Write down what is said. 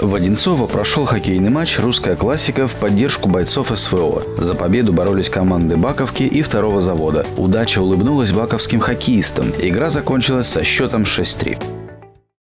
В Одинцово прошел хоккейный матч «Русская классика» в поддержку бойцов СВО. За победу боролись команды Баковки и второго завода. Удача улыбнулась баковским хоккеистам. Игра закончилась со счетом 6-3.